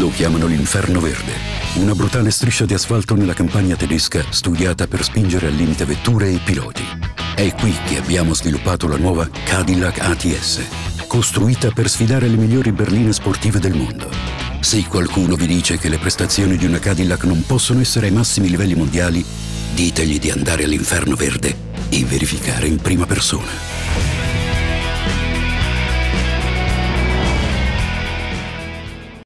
Lo chiamano l'Inferno Verde, una brutale striscia di asfalto nella campagna tedesca studiata per spingere al limite vetture e piloti. È qui che abbiamo sviluppato la nuova Cadillac ATS, costruita per sfidare le migliori berline sportive del mondo. Se qualcuno vi dice che le prestazioni di una Cadillac non possono essere ai massimi livelli mondiali, ditegli di andare all'Inferno Verde e verificare in prima persona.